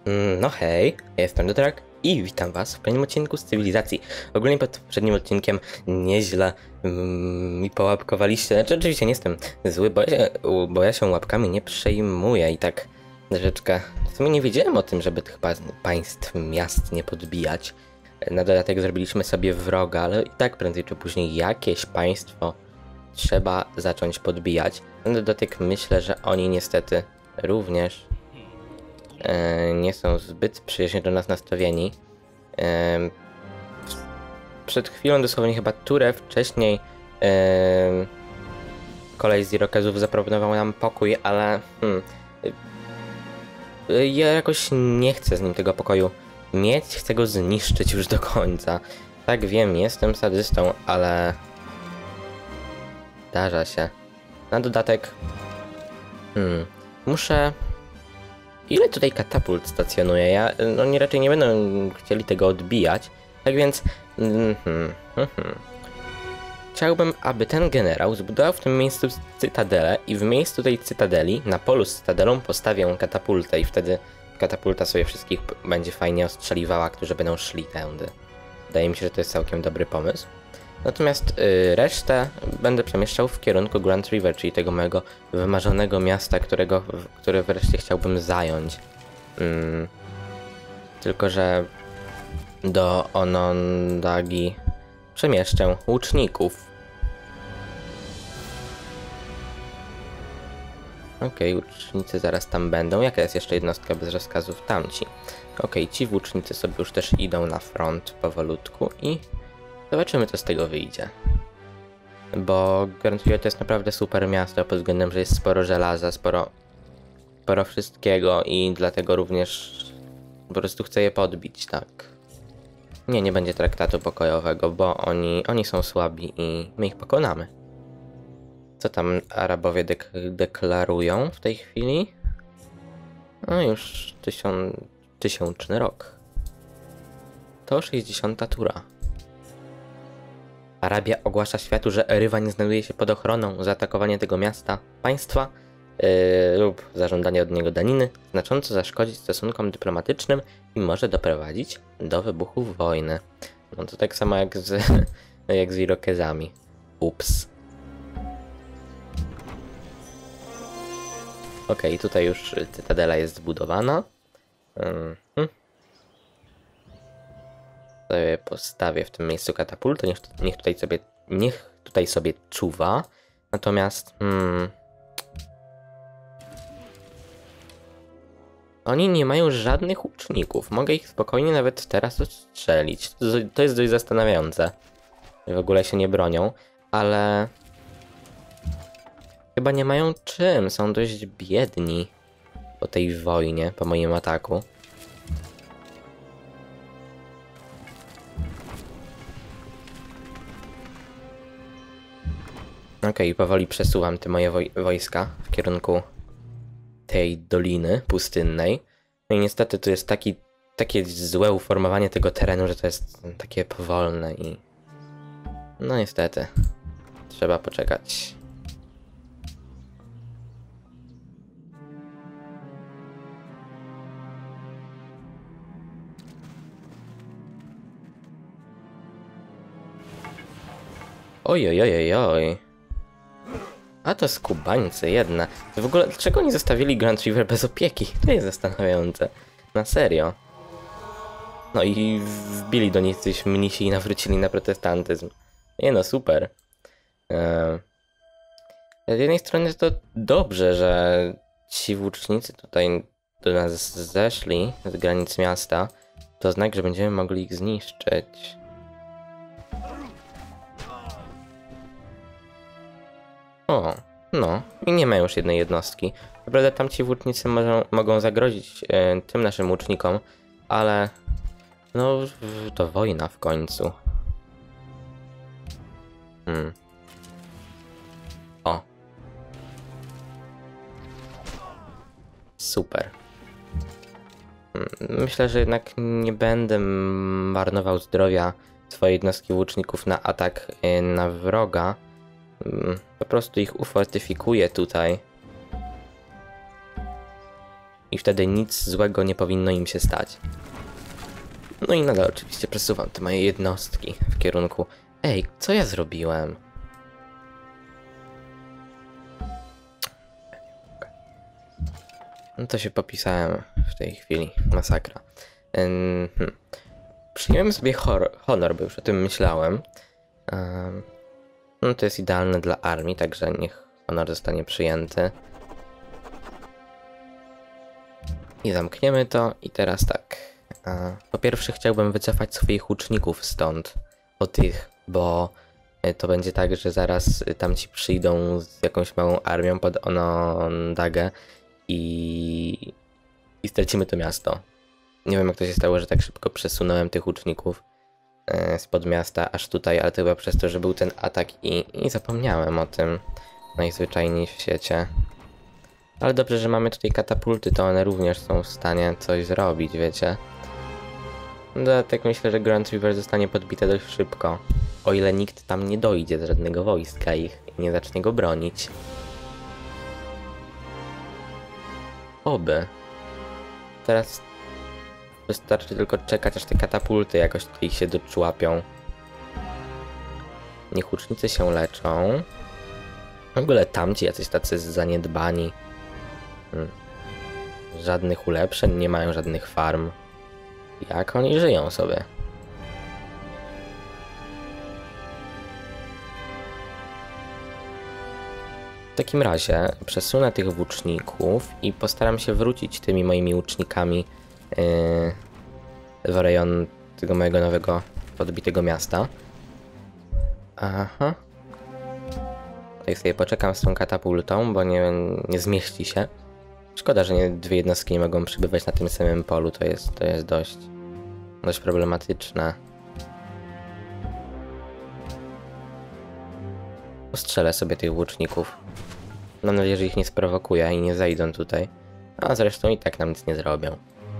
No hej, ja jestem Dotrak i witam was w kolejnym odcinku z Cywilizacji. Ogólnie pod poprzednim odcinkiem nieźle mi połapkowaliście. Znaczy, oczywiście nie jestem zły, bo ja się łapkami nie przejmuję i tak troszeczkę... W sumie nie wiedziałem o tym, żeby tych państw, miast nie podbijać. Na dodatek zrobiliśmy sobie wroga, ale i tak prędzej czy później jakieś państwo trzeba zacząć podbijać. Na dodatek myślę, że oni niestety również nie są zbyt przyjaźnie do nas nastawieni. Przed chwilą dosłownie chyba turę wcześniej kolej z Irokezów zaproponował nam pokój, ale ja jakoś nie chcę z nim tego pokoju mieć, chcę go zniszczyć już do końca. Tak wiem, jestem sadystą, ale zdarza się. Na dodatek muszę... Ile tutaj katapult stacjonuje? Oni raczej nie będą chcieli tego odbijać. Tak więc... Chciałbym, aby ten generał zbudował w tym miejscu cytadelę i w miejscu tej cytadeli, na polu z cytadelą, postawię katapultę i wtedy katapulta sobie wszystkich będzie fajnie ostrzeliwała, którzy będą szli tędy. Wydaje mi się, że to jest całkiem dobry pomysł. Natomiast resztę będę przemieszczał w kierunku Grand River, czyli tego mojego wymarzonego miasta, które wreszcie chciałbym zająć. Tylko że do Onondagi przemieszczę łuczników. Okej, łucznicy zaraz tam będą. Jaka jest jeszcze jednostka bez rozkazów? Tamci. Okej, ci włócznicy sobie już też idą na front powolutku i zobaczymy, co z tego wyjdzie. Bo Grand River to jest naprawdę super miasto pod względem, że jest sporo żelaza, sporo wszystkiego i dlatego również po prostu chcę je podbić, tak. Nie będzie traktatu pokojowego, bo oni są słabi i my ich pokonamy. Co tam Arabowie deklarują w tej chwili? No już tysiączny rok. To 60. tura. Arabia ogłasza światu, że Erywan znajduje się pod ochroną. Zaatakowanie tego państwa lub zażądanie od niego daniny znacząco zaszkodzić stosunkom dyplomatycznym i może doprowadzić do wybuchu wojny. No to tak samo jak z Irokezami. Ups. Okej, tutaj już cytadela jest zbudowana. Postawię w tym miejscu katapultę, niech tutaj sobie czuwa. Natomiast oni nie mają żadnych łuczników. Mogę ich spokojnie nawet teraz odstrzelić. To jest dość zastanawiające. W ogóle się nie bronią, ale chyba nie mają czym. Są dość biedni po tej wojnie, po moim ataku. Okej, powoli przesuwam te moje wojska w kierunku tej doliny pustynnej. No i niestety tu jest takie złe uformowanie tego terenu, że to jest takie powolne i... No niestety. Trzeba poczekać. Oj. A to skubańce jedna. W ogóle, dlaczego oni zostawili Grand River bez opieki? To jest zastanawiające. Na serio. No i wbili do nich coś mnisi i nawrócili na protestantyzm. Nie no, super. Z jednej strony to dobrze, że ci włócznicy tutaj do nas zeszli z granic miasta. To znak, że będziemy mogli ich zniszczyć. O, no i nie ma już jednej jednostki. Naprawdę tamci włócznicy mogą zagrozić tym naszym łucznikom, ale no to wojna w końcu. O. Super. Myślę, że jednak nie będę marnował zdrowia swojej jednostki łuczników na atak na wroga. Po prostu ich ufortyfikuję tutaj. i wtedy nic złego nie powinno im się stać. No i nadal oczywiście przesuwam te moje jednostki w kierunku... Ej, co ja zrobiłem? No to się popisałem w tej chwili. Masakra. Przyjmiemy sobie honor, bo już o tym myślałem. No to jest idealne dla armii, także niech honor zostanie przyjęty. I zamkniemy to. I teraz tak. Po pierwsze chciałbym wycofać swoich łuczników stąd. O tych, bo to będzie tak, że zaraz tamci przyjdą z jakąś małą armią pod Onondagę i stracimy to miasto. Nie wiem jak to się stało, że tak szybko przesunąłem tych łuczników spod miasta aż tutaj, ale to chyba przez to, że był ten atak i zapomniałem o tym najzwyczajniej w świecie. Ale dobrze, że mamy tutaj katapulty, to one również są w stanie coś zrobić, wiecie. Dlatego myślę, że Grand River zostanie podbite dość szybko. O ile nikt tam nie dojdzie z żadnego wojska ich i nie zacznie go bronić. Oby. Teraz wystarczy tylko czekać, aż te katapulty jakoś tutaj się doczłapią. Niech łucznicy się leczą. W ogóle tamci jacyś tacy zaniedbani. Żadnych ulepszeń, nie mają żadnych farm. Jak oni żyją sobie? W takim razie przesunę tych włóczników i postaram się wrócić tymi moimi łucznikami w rejon tego mojego nowego podbitego miasta. Aha. Tutaj sobie poczekam z tą katapultą, bo nie zmieści się. Szkoda, że dwie jednostki nie mogą przebywać na tym samym polu, to jest dość problematyczne. Postrzelę sobie tych włóczników. Mam nadzieję, że ich nie sprowokuje i nie zejdą tutaj. A zresztą i tak nam nic nie zrobią.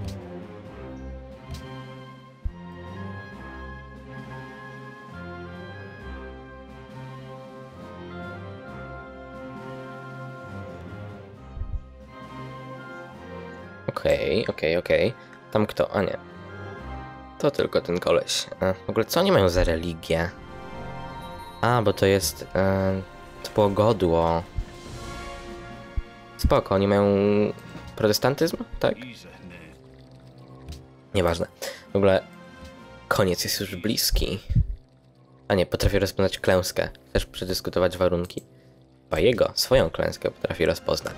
Okej. Tam kto? A nie. To tylko ten koleś. W ogóle co oni mają za religię? A, bo to jest tłogodło. Spoko, oni mają protestantyzm, tak? Nieważne. W ogóle koniec jest już bliski. A nie, potrafię rozpoznać klęskę. Chcesz przedyskutować warunki? Chyba swoją klęskę potrafi rozpoznać.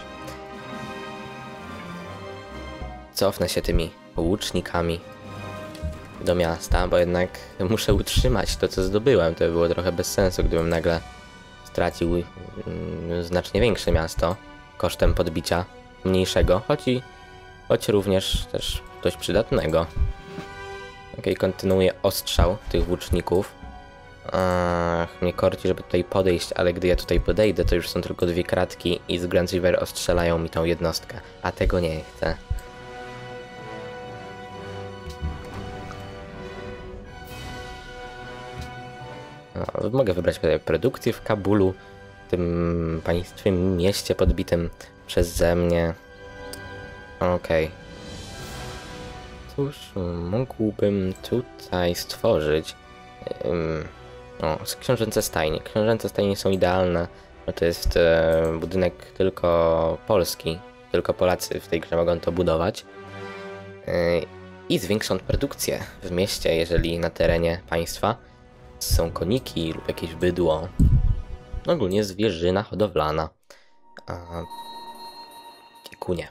Cofnę się tymi łucznikami do miasta, bo jednak muszę utrzymać to, co zdobyłem. To by było trochę bez sensu, gdybym nagle stracił znacznie większe miasto kosztem podbicia mniejszego, choć również też dość przydatnego. Okej, kontynuuję ostrzał tych włóczników. Mnie korci, żeby tutaj podejść, ale gdy ja tutaj podejdę, to już są tylko dwie kratki i z Grand River ostrzelają mi tą jednostkę, a tego nie chcę. Mogę wybrać produkcję w Kabulu, tym państwie, mieście podbitym przeze mnie. Okej. Cóż mógłbym tutaj stworzyć? Książęce stajnie. Książęce stajnie są idealne, bo to jest budynek tylko polski. Tylko Polacy w tej grze mogą to budować. I zwiększą produkcję w mieście, jeżeli na terenie państwa są koniki lub jakieś bydło. Ogólnie zwierzyna hodowlana. Kiekunie.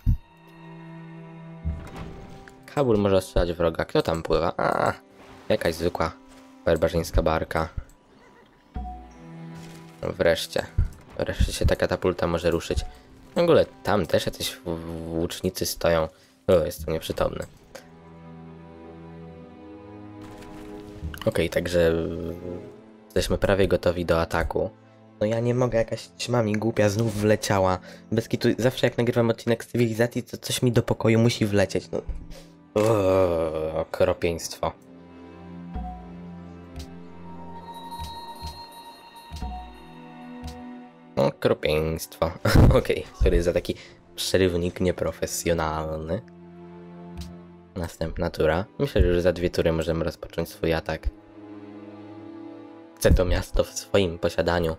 Kabul może strzelać wroga. Kto tam pływa? Jakaś zwykła barbarzyńska barka. Wreszcie się ta katapulta może ruszyć. W ogóle tam też jacyś włócznicy stoją. Jestem nieprzytomny. Okej, także jesteśmy prawie gotowi do ataku. No ja nie mogę, jakaś ćma mi głupia znów wleciała. Bez kitu, zawsze jak nagrywam odcinek z cywilizacji, to coś mi do pokoju musi wlecieć. No. Okropieństwo. Okropieństwo. Okej, sorry za taki przerywnik nieprofesjonalny. Następna tura. Myślę, że już za 2 tury możemy rozpocząć swój atak. Chcę to miasto w swoim posiadaniu.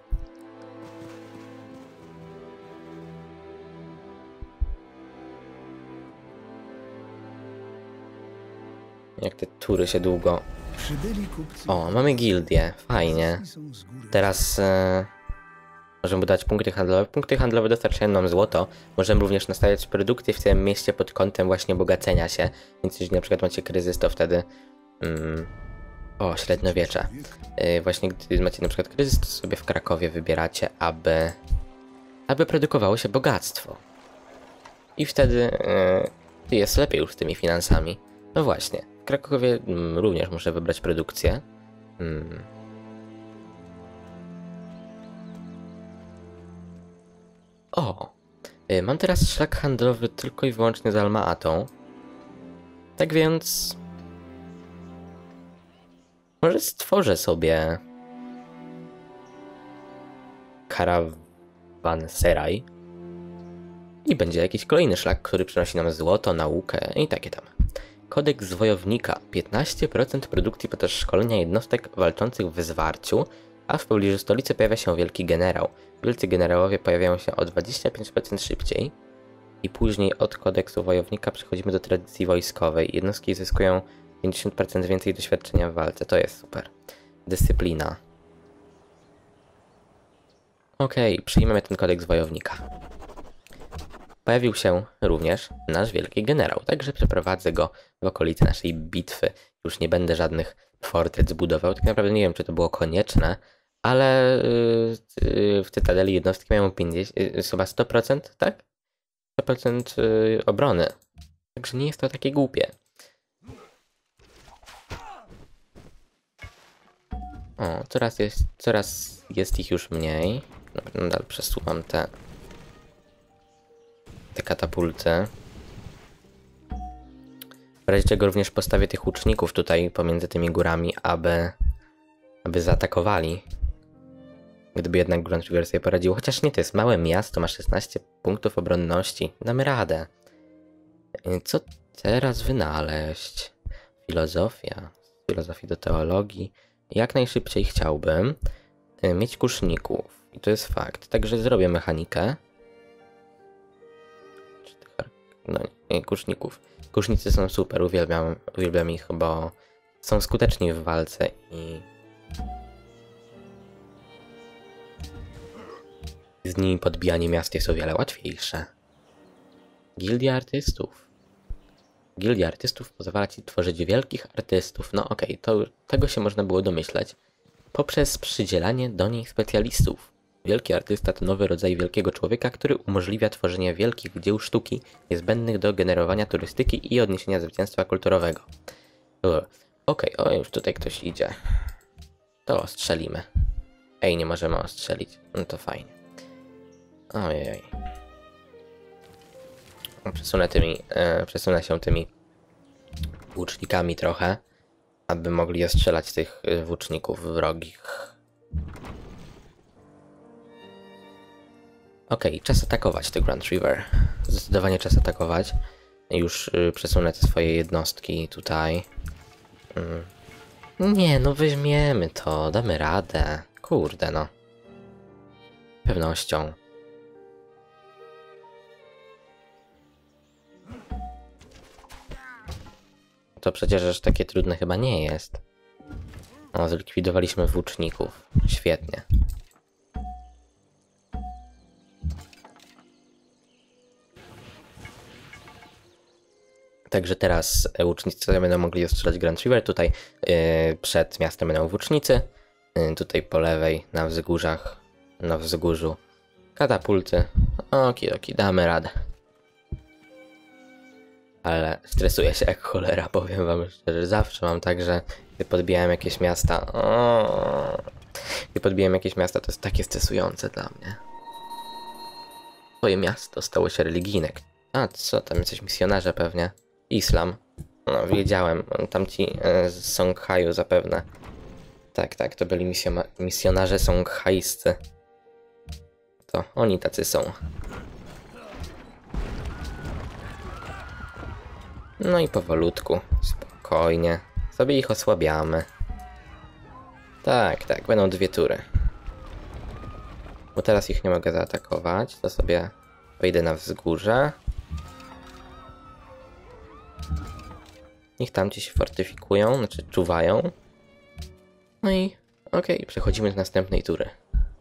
Jak te tury się długo... O, mamy gildię. Fajnie. Teraz możemy budować punkty handlowe. Punkty handlowe dostarczają nam złoto. Możemy również nastawiać produkcję w tym mieście pod kątem właśnie bogacenia się. Więc jeśli na przykład macie kryzys, to wtedy... O, średniowiecze. Właśnie gdy macie na przykład kryzys, to sobie w Krakowie wybieracie, aby produkowało się bogactwo. I wtedy jest lepiej już z tymi finansami. No właśnie, w Krakowie również muszę wybrać produkcję. O! Mam teraz szlak handlowy tylko i wyłącznie z Alma-Atą. Tak więc... Może stworzę sobie... Karawanseraj. I będzie jakiś kolejny szlak, który przynosi nam złoto, naukę i takie tam. Kodeks wojownika. 15% produkcji podczas szkolenia jednostek walczących w zwarciu, a w pobliżu stolicy pojawia się wielki generał. Wielcy generałowie pojawiają się o 25% szybciej. I później od kodeksu wojownika przechodzimy do tradycji wojskowej. Jednostki zyskują 50% więcej doświadczenia w walce. To jest super. Dyscyplina. Okej, przyjmiemy ten kodeks wojownika. Pojawił się również nasz wielki generał, także przeprowadzę go w okolice naszej bitwy. Już nie będę żadnych fortec budował. Tak naprawdę nie wiem, czy to było konieczne, ale w Cytadeli jednostki mają 50, chyba 100%, tak? 100% obrony. Także nie jest to takie głupie. O, coraz jest ich już mniej. Nadal przesuwam te katapulty. W razie czego również postawię tych łuczników tutaj pomiędzy tymi górami, aby zaatakowali. Gdyby jednak Grand River sobie poradził. Chociaż nie, to jest małe miasto, ma 16 punktów obronności. Damy radę. Co teraz wynaleźć? Filozofia. Z filozofii do teologii. Jak najszybciej chciałbym mieć kuszników. I to jest fakt. Także zrobię mechanikę. No nie, kuszników. Kusznicy są super, uwielbiam ich, bo są skuteczni w walce i z nimi podbijanie miast jest o wiele łatwiejsze. Gildia artystów. Gildia artystów pozwala ci tworzyć wielkich artystów. No okej, to tego się można było domyśleć. Poprzez przydzielanie do niej specjalistów. Wielki artysta to nowy rodzaj wielkiego człowieka, który umożliwia tworzenie wielkich dzieł sztuki niezbędnych do generowania turystyki i odniesienia zwycięstwa kulturowego. Okej, o już tutaj ktoś idzie. To ostrzelimy. Ej, nie możemy ostrzelić. No to fajnie. Ojej. Przesunę się tymi łucznikami trochę, aby mogli ostrzelać tych włóczników wrogich. Okej, czas atakować te Grand River. Zdecydowanie czas atakować. Już przesunę te swoje jednostki tutaj. Nie, no weźmiemy to, damy radę. Kurde no. Z pewnością. To przecież aż takie trudne chyba nie jest. O, zlikwidowaliśmy włóczników. Świetnie. Także teraz łucznicy będą mogli ostrzelać Grand River. Tutaj przed miastem będą włócznicy. Tutaj po lewej na wzgórzach, na wzgórzu katapulty. Okidoki, damy radę. Ale stresuję się jak cholera, powiem wam szczerze. Zawsze mam tak, że gdy podbijałem jakieś miasta... Gdy podbijam jakieś miasta, to jest takie stresujące dla mnie. Twoje miasto stało się religijne. A co, tam jesteś misjonarze pewnie? Islam. No, wiedziałem. Tamci z Songhaju zapewne. Tak, to byli misjonarze songhajscy. To oni tacy są. No i powolutku, spokojnie, sobie ich osłabiamy. Tak, tak, będą 2 tury. Bo teraz ich nie mogę zaatakować, to sobie wejdę na wzgórze. Niech tamci się fortyfikują, znaczy czuwają. No i okej, przechodzimy do następnej tury.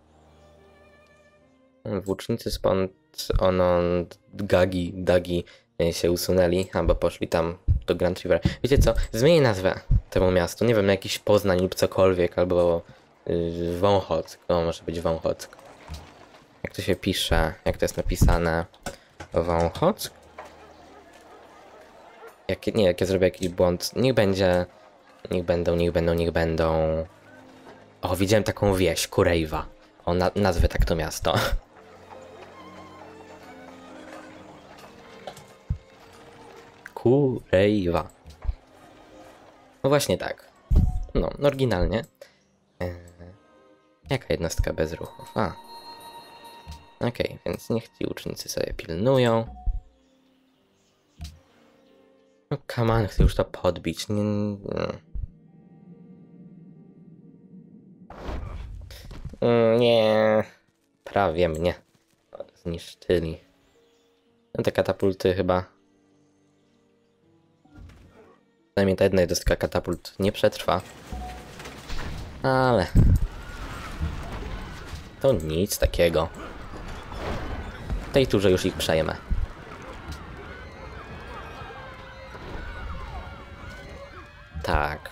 Włócznicy spod Onond, Dagi się usunęli, albo poszli tam do Grand River. Wiecie co? Zmienię nazwę temu miastu. Nie wiem, na jakiś Poznań lub cokolwiek, albo Wąchock. O, może być Wąchock. Jak to się pisze? Jak to jest napisane? Wąchock? Jak ja zrobię jakiś błąd. Niech będzie. Niech będą. O, widziałem taką wieś, Kurejwa. O, nazwę tak to miasto. Kurejwa. No właśnie tak. No, oryginalnie. Jaka jednostka bez ruchów? A. Okej, więc niech ci ucznicy sobie pilnują. No come on, chcę już to podbić. Nie. Prawie mnie zniszczyli. No te katapulty chyba. Przynajmniej ta jedna jednostka katapult nie przetrwa. Ale to nic takiego. W tej turze już ich przejmę. Tak.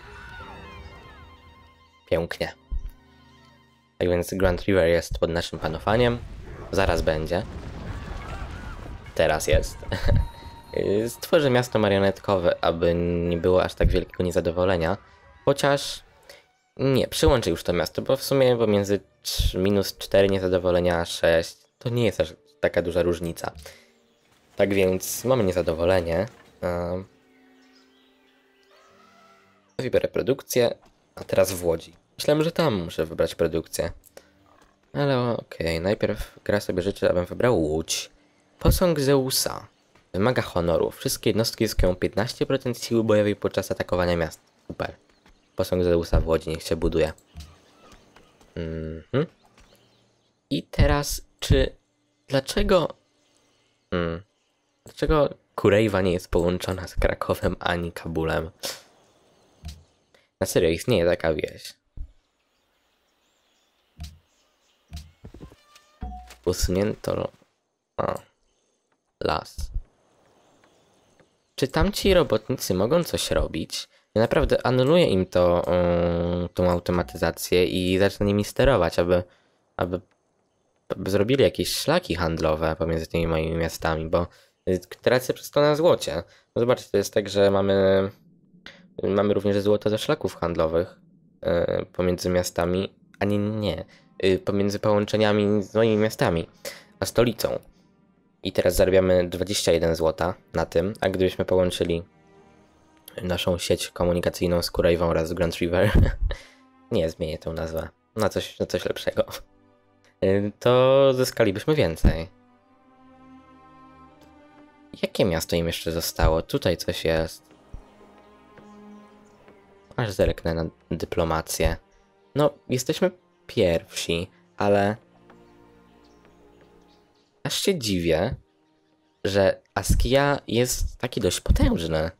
Pięknie. Tak więc Grand River jest pod naszym panowaniem. Zaraz będzie. Teraz jest. Stworzę miasto marionetkowe, aby nie było aż tak wielkiego niezadowolenia. Chociaż nie, przyłączę już to miasto, bo w sumie pomiędzy -4 niezadowolenia a 6 to nie jest aż taka duża różnica. Tak więc mamy niezadowolenie. Wybiorę produkcję, a teraz w Łodzi. Myślałem, że tam muszę wybrać produkcję. Ale okej, najpierw gra sobie życzy, abym wybrał Łódź. Posąg Zeusa. Wymaga honoru. Wszystkie jednostki zyskują 15% siły bojowej podczas atakowania miast. Super. Posąg Zeusa w Łodzi, niech się buduje. I teraz, dlaczego Kurejwa nie jest połączona z Krakowem ani Kabulem? Na serio, istnieje taka wieś. Usunięto las. Czy tamci robotnicy mogą coś robić? Ja naprawdę anuluję im tą automatyzację i zacznę nimi sterować, aby zrobili jakieś szlaki handlowe pomiędzy tymi moimi miastami, bo tracę przez to na złocie. No zobaczcie, to jest tak, że mamy również złoto ze szlaków handlowych pomiędzy miastami, a nie, pomiędzy połączeniami z moimi miastami, a stolicą. I teraz zarabiamy 21 złota na tym, a gdybyśmy połączyli naszą sieć komunikacyjną z Kurejwą oraz z Grand River, nie zmienię tę nazwę, na coś lepszego, to zyskalibyśmy więcej. Jakie miasto im jeszcze zostało? Tutaj coś jest. Aż zerknę na dyplomację. No, jesteśmy pierwsi, ale aż się dziwię, że Askia jest taki dość potężny.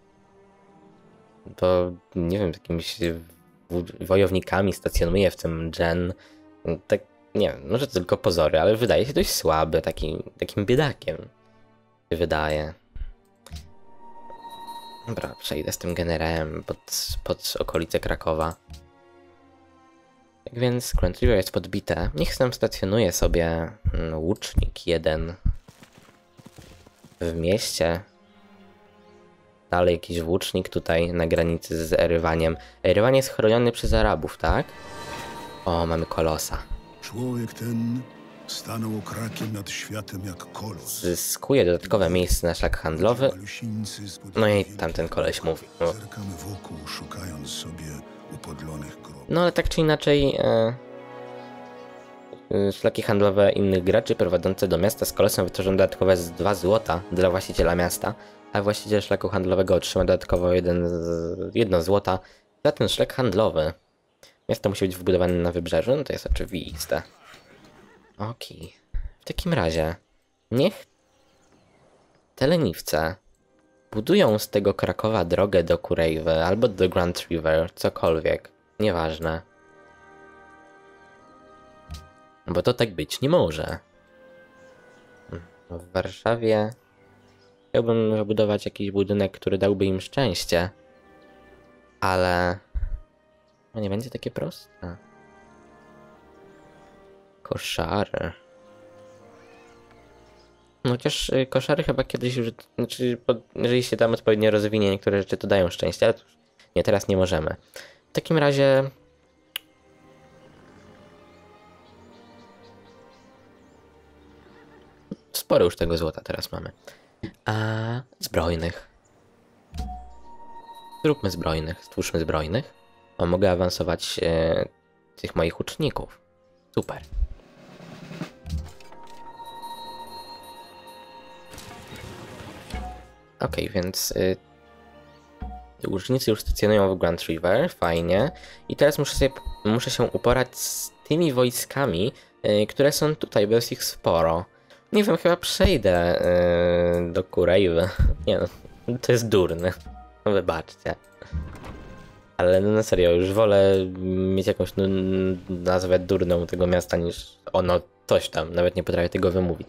To nie wiem, z jakimiś wojownikami stacjonuje w tym Gen. Tak, nie wiem, może to tylko pozory, ale wydaje się dość słaby, takim biedakiem. Się wydaje. Dobra, przejdę z tym generałem pod okolice Krakowa. Tak więc Grand River jest podbite. Niech tam stacjonuje sobie łucznik jeden w mieście. Dalej jakiś włócznik tutaj na granicy z Erywaniem. Erywan jest chroniony przez Arabów, tak? O, mamy kolosa. Człowiek ten stanął okrakiem nad światem jak kolos. Zyskuje dodatkowe miejsce na szlak handlowy. No i tamten koleś mówi. No. Zerkamy wokół, szukając sobie upodlonych grobów. No ale tak czy inaczej szlaki handlowe innych graczy prowadzące do miasta z kolosem wytworzą dodatkowe 2 złota dla właściciela miasta. a właściciel szlaku handlowego otrzyma dodatkowo jedno złota za ten szlak handlowy. Miasto musi być wbudowane na wybrzeżu, no to jest oczywiste. Okej. W takim razie, niech te leniwce budują z tego Krakowa drogę do Kurejwy albo do Grand River, cokolwiek. Nieważne. Bo to tak być nie może. W Warszawie chciałbym wybudować jakiś budynek, który dałby im szczęście. Ale no nie będzie takie proste. Koszary. No chociaż koszary chyba kiedyś już, znaczy, jeżeli się tam odpowiednio rozwinie niektóre rzeczy, to dają szczęście, ale nie, teraz nie możemy. W takim razie sporo już tego złota teraz mamy. A zbrojnych. Zróbmy zbrojnych, stwórzmy zbrojnych. O, mogę awansować tych moich łuczników. Super. Okej, więc łucznicy już stacjonują w Grand River, fajnie. I teraz muszę się uporać z tymi wojskami, które są tutaj, bo jest ich sporo. Nie wiem, chyba przejdę do Kurejwy. Nie no, to jest durne. No, wybaczcie. Ale no na serio, już wolę mieć jakąś nazwę durną tego miasta niż ono coś tam. Nawet nie potrafię tego wymówić.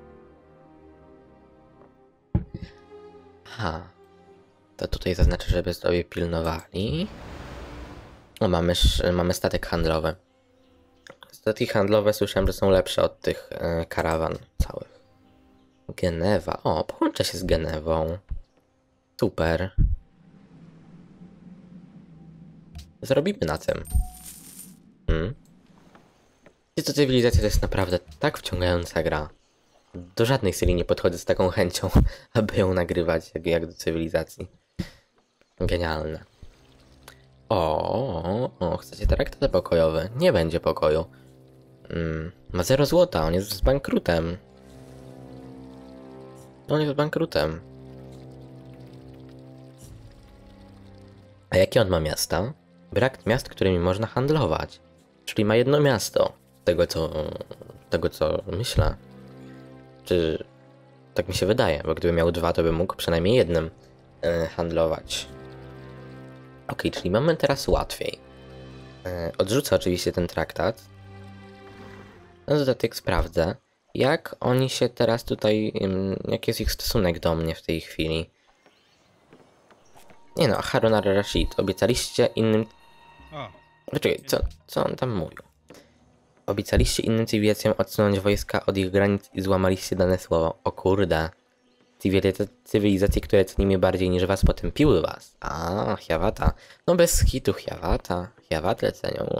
Aha. To tutaj zaznaczę, żeby sobie pilnowali. O, mamy statek handlowy. Statki handlowe słyszałem, że są lepsze od tych karawan całych. Genewa. O, połączę się z Genewą. Super. Zrobimy na tym. To cywilizacja to jest naprawdę tak wciągająca gra. Do żadnej serii nie podchodzę z taką chęcią, aby ją nagrywać, jak do cywilizacji. Genialne. O, chcecie traktat pokojowy? Nie będzie pokoju. Ma 0 złota, on jest z bankrutem. On jest bankrutem. A jakie on ma miasta? Brak miast, którymi można handlować. Czyli ma jedno miasto. Tego co myślę. Czy tak mi się wydaje, bo gdyby miał 2, to by mógł przynajmniej jednym handlować. Okej, czyli mamy teraz łatwiej. Odrzucę oczywiście ten traktat. Na dodatek sprawdzę, jak oni się teraz tutaj, jaki jest ich stosunek do mnie w tej chwili. Nie no, Harun al-Rashid, obiecaliście innym... Poczekaj, co on tam mówił? Obiecaliście innym cywilizacjom odsunąć wojska od ich granic i złamaliście dane słowo. O kurde. Cywilizacje, które cenimy bardziej niż was, potępiły was. A, Hiawatha. No bez hitu Hiawatha. Hiawatę cenią.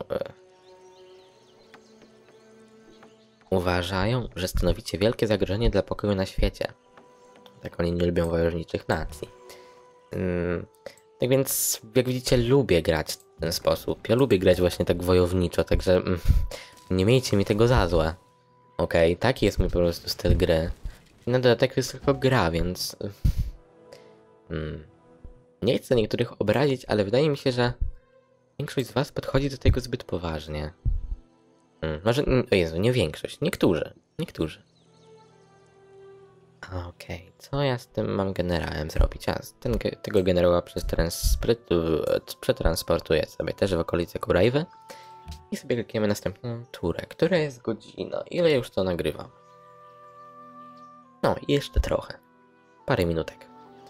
Uważają, że stanowicie wielkie zagrożenie dla pokoju na świecie. Tak oni nie lubią wojowniczych nacji. Tak więc, jak widzicie, lubię grać w ten sposób. Ja lubię grać właśnie tak wojowniczo, także nie miejcie mi tego za złe. Okej, taki jest mój po prostu styl gry. I na dodatek to jest tylko gra, więc... Nie chcę niektórych obrazić, ale wydaje mi się, że większość z was podchodzi do tego zbyt poważnie. Może... O Jezu, nie większość. Niektórzy. Okej, co ja z tym mam generałem zrobić? Tego generała przez przetransportuję sobie też w okolice Kurejwy. I sobie klikniemy następną turę. Która jest godzina? Ile już to nagrywam? No, jeszcze trochę. Parę minutek.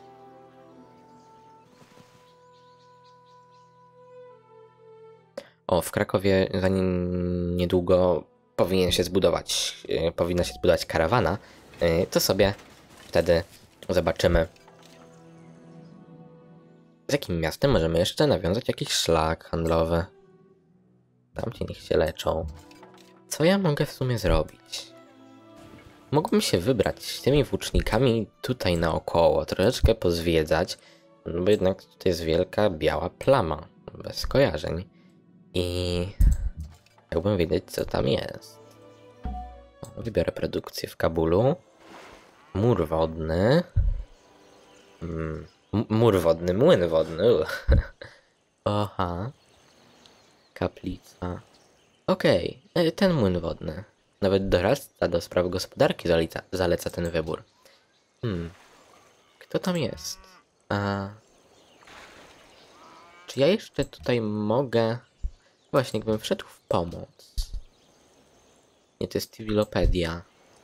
O, w Krakowie za niedługo powinna się zbudować karawana. To sobie wtedy zobaczymy, z jakim miastem możemy jeszcze nawiązać jakiś szlak handlowy. Tamci niech się leczą. Co ja mogę w sumie zrobić? Mógłbym się wybrać tymi włócznikami tutaj naokoło, troszeczkę pozwiedzać, no bo jednak tutaj jest wielka biała plama, bez skojarzeń. I chciałbym wiedzieć, co tam jest. Wybiorę produkcję w Kabulu. Mur wodny. Mur wodny, młyn wodny. Aha. Kaplica. Okej, ten młyn wodny. Nawet doradca do spraw gospodarki zaleca ten wybór. Kto tam jest? Czy ja jeszcze tutaj mogę... Właśnie, jakbym wszedł w pomoc. Nie, to jest Civilopedia.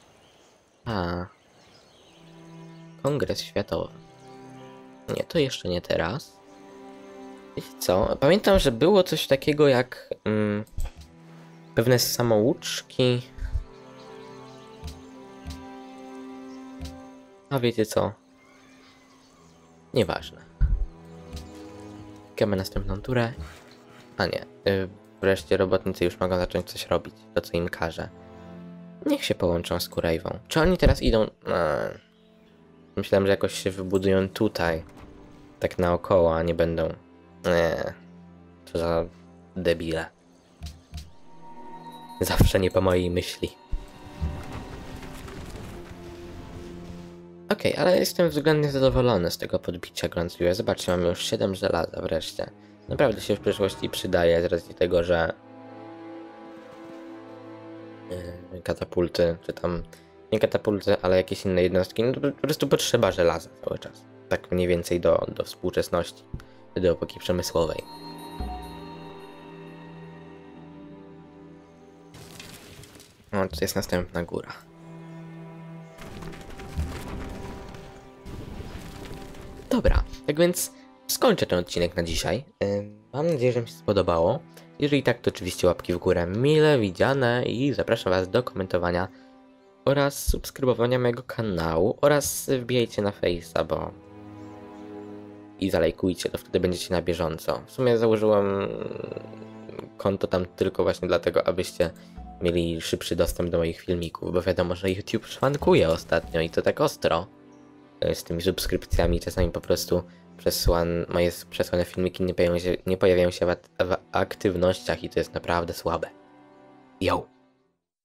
Kongres Światowy. Nie, to jeszcze nie teraz. Wiecie co? Pamiętam, że było coś takiego jak... pewne samouczki. A wiecie co? Nieważne. Klikamy następną turę. A nie. Wreszcie robotnicy już mogą zacząć coś robić. To co im każe. Niech się połączą z Kurejwą. Czy oni teraz idą... Myślałem, że jakoś się wybudują tutaj. Tak naokoło, a nie będą... Nie. Co za debile. Zawsze nie po mojej myśli. Okej, ale jestem względnie zadowolony z tego podbicia Grądliwe. Zobaczcie, mamy już 7 żelaza wreszcie. Naprawdę się w przyszłości przydaje z racji tego, że... katapulty, czy tam... Nie katapulty, ale jakieś inne jednostki. No to po prostu potrzeba żelaza cały czas. Tak mniej więcej do współczesności. Do epoki przemysłowej. No, to jest następna góra. Dobra, tak więc skończę ten odcinek na dzisiaj. Mam nadzieję, że mi się spodobało. Jeżeli tak, to oczywiście łapki w górę mile widziane i zapraszam was do komentowania oraz subskrybowania mojego kanału oraz wbijajcie na Face'a, bo... i zalajkujcie, to wtedy będziecie na bieżąco. W sumie założyłem konto tam tylko właśnie dlatego, abyście mieli szybszy dostęp do moich filmików, bo wiadomo, że YouTube szwankuje ostatnio i to tak ostro z tymi subskrypcjami. Czasami po prostu moje przesłane filmiki nie pojawiają się w aktywnościach i to jest naprawdę słabe. Yo!